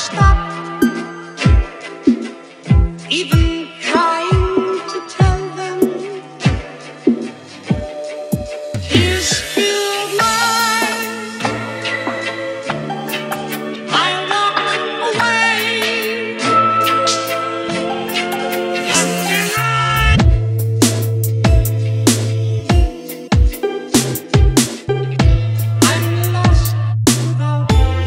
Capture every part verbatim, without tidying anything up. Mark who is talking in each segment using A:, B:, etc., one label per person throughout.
A: stop even trying to tell them. Tears fill my I walk away. I'm lost without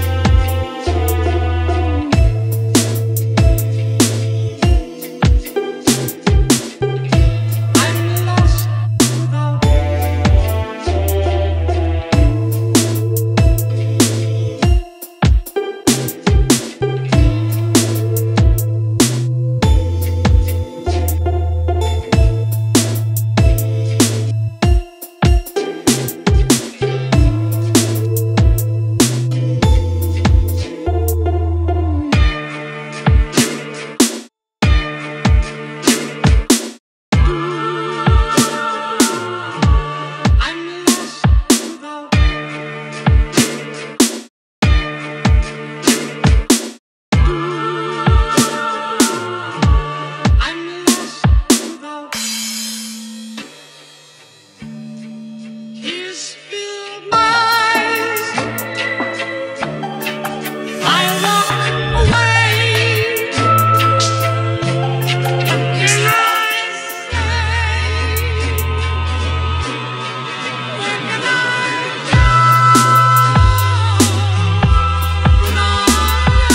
A: I'm lost without I'm lost without I'm lost without tears fill my eyes. I walk away. What can I say? Where can I go without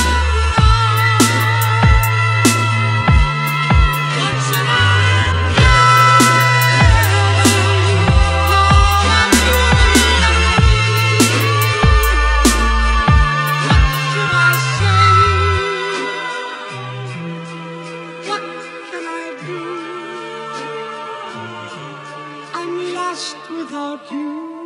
A: your love? What should I tell them? No one will. What should I say? What can I do? I'm lost without you.